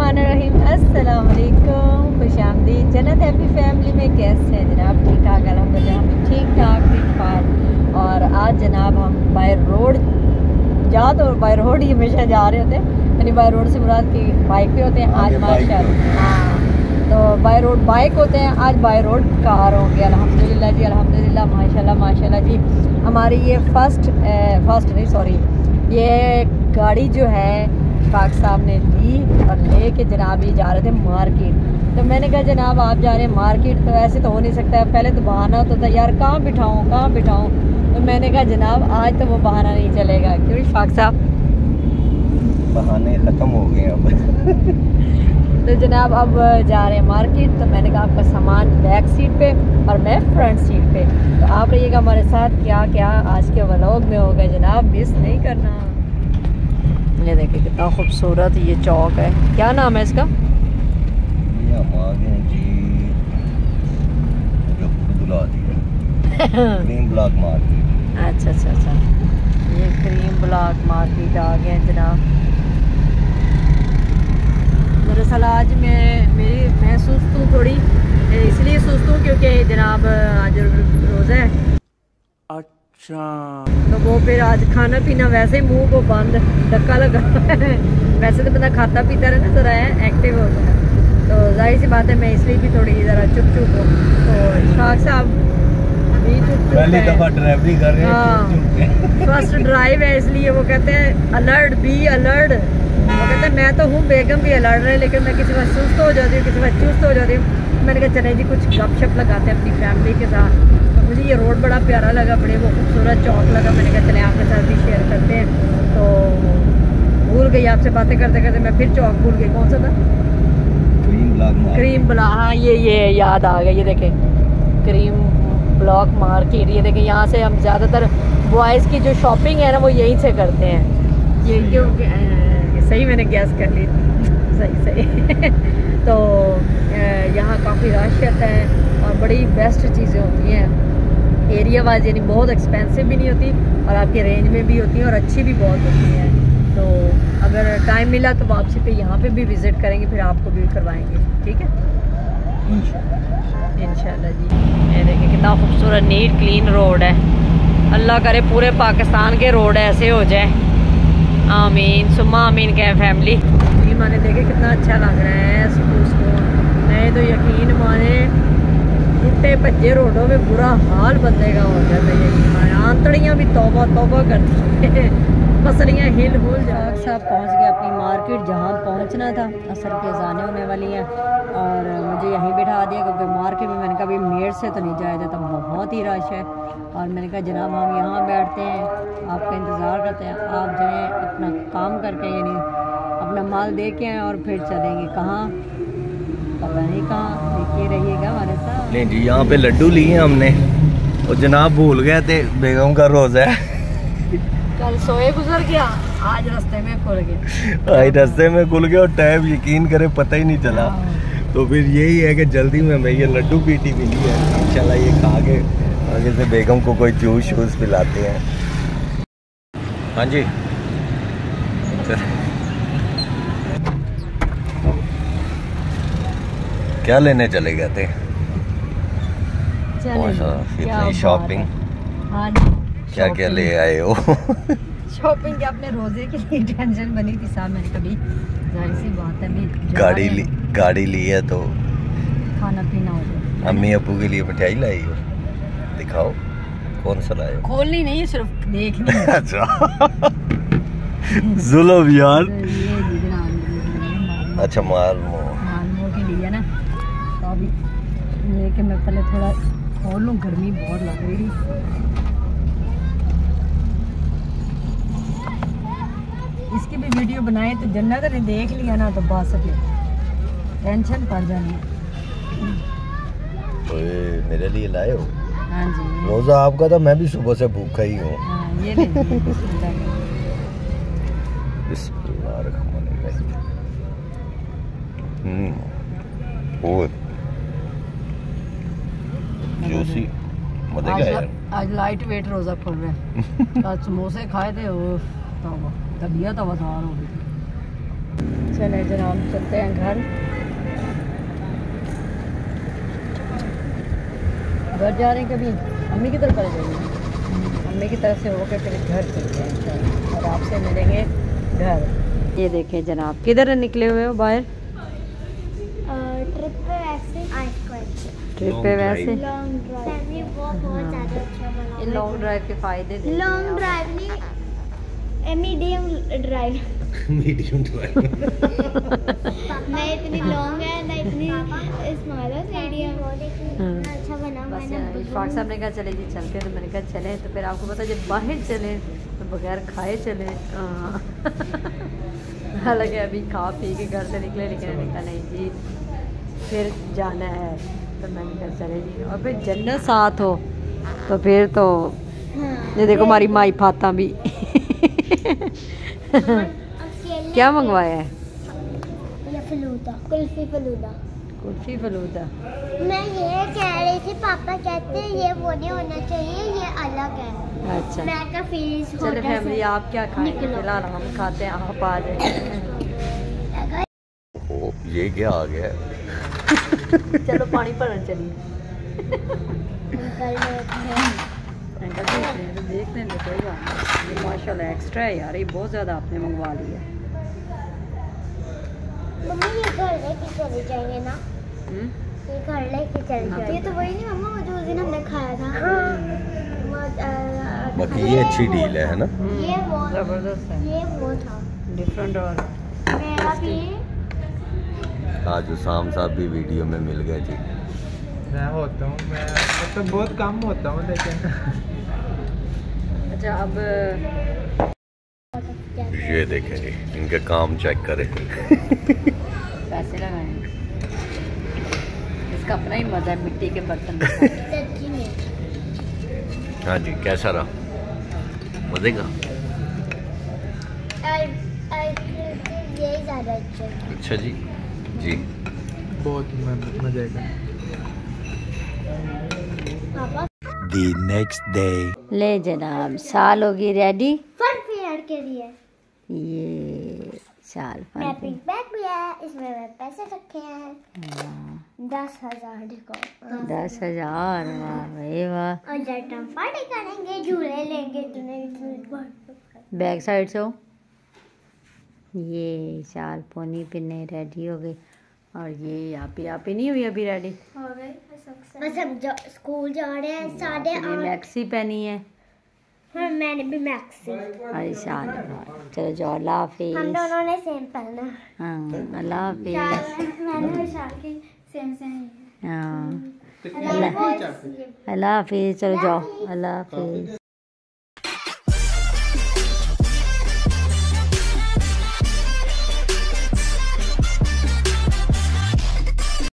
बिस्मिल्लाहिर्रहमानिर्रहीम। अस्सलाम वालेकुम, खुशामदीद जन्नत हैप्पी फैमिली में। कैसे हैं जनाब? ठीक ठाक अल्हम्दुलिल्लाह, हम ठीक ठाक ठीक ठाक। और आज जनाब हम बाय रोड तो बाय रोड ही हमेशा जा रहे होते हैं, यानी बाय रोड से मुराद की बाइक पे होते हैं। आज माशाल्लाह हाँ, तो बाय रोड बाइक होते हैं, आज बाय रोड कार होंगे। अल्हम्दुलिल्लाह जी, अल्हम्दुलिल्लाह, माशाल्लाह माशाल्लाह जी। हमारी ये फर्स्ट नहीं सॉरी, ये गाड़ी जो है पाक साहब ने ली और ले के जनाब ही जा रहे थे मार्केट। तो मैंने कहा जनाब आप जा रहे हैं मार्केट, तो ऐसे तो हो नहीं सकता, पहले तो बहाना होता था यार कहाँ बिठाऊँ। तो मैंने कहा जनाब आज तो वो बहाना नहीं चलेगा, क्योंकि फाक साहब बहाने ख़त्म हो गए अब। तो जनाब अब जा रहे हैं मार्केट। तो मैंने कहा आपका सामान बैक सीट पे और मैं फ्रंट सीट पे। तो आप रहिएगा हमारे साथ, क्या क्या आज के व्लॉग में होगा जनाब, मिस नहीं करना। ये देखिए कितना खूबसूरत ये चौक है, क्या नाम है इसका? ये हम आ गए जी, जो बुला दिया क्रीम ब्लॉक मार्केट। अच्छा, ये क्रीम ब्लॉक मार्केट आ गए जनाब। दरअसल आज मैं सुस्त हूँ थोड़ी, इसलिए सुस्त हूँ क्योंकि जनाब आज रोज़ा है। अच्छा, तो वो फिर आज खाना पीना वैसे ही मुंह को बंद धक्का लगा वैसे तो बंदा खाता पीता रहे ना, ज़रा एक्टिव होता है, तो जाहिर सी बात है मैं इसलिए भी थोड़ी ज़रा चुप हो। तो इशफाक साहब भी चुप पहली दफ़ा ड्राइवरी कर रहे हैं, फर्स्ट ड्राइव है, इसलिए वो कहते हैं अलर्ट बी अलर्ट। वो कहते हैं मैं तो हूँ, बेगम भी अलर्ट रहे, लेकिन मैं किसी वक्त सुस्त हो जाती हूँ, किसी वक्त चुस्त हो जाती हूँ। मैंने कहा चले जी कुछ गपशप लगाते हैं अपनी फैमिली के साथ। तो मुझे ये रोड बड़ा प्यारा लगा, बड़े वो खूबसूरत चौक लगा। मैंने कहा चले आपके साथ भी शेयर करते हैं। तो भूल गई आपसे बातें करते करते, मैं फिर चौक भूल गई, कौन सा था? क्रीम ब्लॉक, हाँ ये याद आ गया। ये देखें क्रीम ब्लॉक मार्केट, ये देखें यहाँ से हम ज़्यादातर बॉयज़ की जो शॉपिंग है ना वो यहीं से करते हैं। ये क्योंकि सही मैंने गैस कर ली, सही तो यहाँ काफ़ी रश रहता है और बड़ी बेस्ट चीज़ें होती हैं एरिया वाइज, यानी बहुत एक्सपेंसिव भी नहीं होती और आपके रेंज में भी होती हैं और अच्छी भी बहुत होती हैं। तो अगर टाइम मिला तो वापसी पे यहाँ पे भी विज़िट करेंगे, फिर आपको भी करवाएंगे, ठीक है इंशाल्लाह जी। ये देखिए कितना खूबसूरत नीट क्लीन रोड है। अल्लाह करे पूरे पाकिस्तान के रोड ऐसे हो जाए, आमीन सुम्मा आमीन। क्या फैमिली माने देखे कितना अच्छा लग रहा है सुकून। नहीं तो यकीन माने टूटे भज्जे रोडों में बुरा हाल बंदे का हो जाता है, यकीन माने आंतड़ियाँ भी तौबा करती हैं पसलियाँ हिल साहब पहुँच गए अपनी मार्केट जहाँ पहुँचना था। असर की अज़ानें होने वाली हैं और मुझे यहीं बिठा दिया, क्योंकि मार्केट में मैंने कहा भाई मेड़ से तो नहीं जाया जाता, बहुत ही रश है। और मैंने कहा जनाब हम यहाँ बैठते हैं, आपका इंतज़ार करते हैं, आप जाएँ अपना काम करके, यानी अपना माल दे के आए और फिर चलेंगे कहाँ पता नहीं कहाँ। देखिए रहिएगा हमारे साथ। नहीं जी, यहाँ पे लड्डू लिए हमने और जनाब भूल गए थे, बेगम का रोज़ा है। कल सोए गुजर गया, आज रास्ते में खुल गया और टाइम यकीन करे पता ही नहीं चला। तो फिर यही है कि जल्दी में हमें ये लड्डू पीटी मिली है, इंशाल्लाह ये खा के आगे से बेगम को कोई जूस पिलाते हैं। हाँ जी क्या लेने चले गए थे? इतनी शॉपिंग, हाँ जी क्या ले आए हो? शॉपिंग के अपने रोजे के लिए टेंशन बनी थी साहब। मैंने कभी जाहिर सी बात है भी गाड़ी ली है तो खाना पीना हो गया। अम्मी अब्बू के लिए मिठाई लाई हो, दिखाओ कौन सा लाए हो? खोलनी नहीं है, सिर्फ देखनी है। अच्छा जुल्म यार। अच्छा मालमो के लिए ना, तो अभी लेके मैं पहले थोड़ा खोल लूँ, गर्मी बहुत लग रही थी। इसकी भी वीडियो बनाए तो जन्नत ने देख लिया ना तो बस फिर टेंशन पड़ जानी है। मेरे लिए लाए हो? हाँ जी, रोज़ा आपका था, मैं भी सुबह से भूखा ही हूँ। ये जूसी मजे का यार। आज लाइट वेट रोज़ा खोल रहे हैं। कल समोसे खाए थे, तबीयत अवधार हो गई। चले जनाब चलते हैं घर जा रहे हैं। कभी अम्मी की तरफ चले जाएंगे, अम्मी की तरफ से होकर फिर घर चलते हैं इंशाल्लाह और आपसे मिलेंगे घर। ये देखें जनाब किधर निकले हुए हो बाहर? ट्रिप पे वैसे ट्रिप पे वैसे लॉन्ग ड्राइव बहुत ज़्यादा अच्छा बना। इन लॉन्ग ड्राइव के फ़ायदे लॉन्ग ड्राइव नहीं मीडियम ड्राइव मीडियम ड्राइव ना इतनी लॉन्ग है ना इतनी स्मॉल है, मीडियम अच्छा बना। बस इशफाक साहब ने कहा चले जी चलते हैं, तो मैंने कहा चले। तो फिर आपको पता जब बाहर चले तो बगैर खाए चले। हालांकि अभी खा पी के घर से निकले, लेकिन मैंने कहा नहीं जी फिर जाना है। तो मैंने कहा चले जी, और फिर जन्नत साथ हो तो फिर तो ये देखो हमारी माई फाता भी क्या मंगवाया है? ये फलूदा, कुल्फी फलूदा। कुल्फी फलूदा। मैं ये कह रही थी पापा कहते हैं ये वो नहीं होना चाहिए, ये अलग है। अच्छा मैं का फीलिंग्स चलो फैमिली आप क्या खाएंगे? फिलहाल हम खाते हैं, आप आ जाए। ये क्या आ गया? चलो पानी भरन चलिए। अंकल देख लें तो कोई बात नहीं। ये माशाल्लाह एक्स्ट्रा है यार, ये बहुत ज़्यादा आपने मंगवा लिया। मम्मी ये घर लेके चले जाएंगे ना? ये घर लेके चले जाएंगे। ये तो वही नहीं मम्मा वो जो उस दिन हमने खाया था। बाकी ये अच्छी डील है ना? ये वो ज़बरदस्त है, ये वो था डिफरेंट। और मेरा भी आज शाम साहब भी वीडियो में मिल गए जी। मैं होता हूँ, मैं मतलब बहुत कम होता हूँ लेकिन अच्छा अब ये देखें जी, इनके काम चेक करें। पैसे लगाएं, इसका अपना ही मजा है मिट्टी के बर्तन में। सच्ची में हाँ जी, कैसा रहा? मजे का? ये ज़्यादा अच्छा है। अच्छा जी जी बहुत मजे का। पापा The next day. ले जनाब साल होगी रेडी। फन फेयर के लिए ये साल मैं पिंक बैग भी है, इसमें मैं पैसे रखे हैं 10,000 को। 10,000 वाह भाई वाह। और जब हम पार्टी करेंगे झूले लेंगे बैक साइड से हो। ये शाल पोनी पिन्ने रेडी हो गई, और ये आप ही नहीं हुई अभी रेडी। बस हम स्कूल जा रहे हैं 8:30। मैक्सी पहनी है। हाँ मैंने भी मैक्सी। अरे शाल चलो जाओ, अल्लाह हाफिज। हम दोनों ने सेम पहना। हाँ अल्लाह हाफिज। मैंने विशाल की सेम हाँ अल्लाह हाफिज। चलो जाओ, अल्लाह हाफिज।